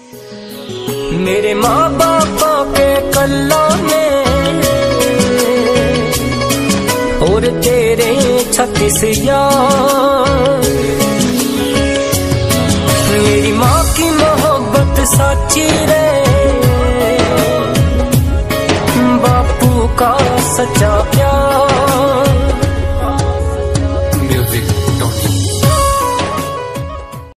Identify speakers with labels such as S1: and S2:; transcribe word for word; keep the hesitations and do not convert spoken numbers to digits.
S1: मेरे माँ बापा के कल्लों में और तेरे छत्तीस यार। मेरी माँ की मोहब्बत सच्ची रे, बापू का सच्चा प्यार।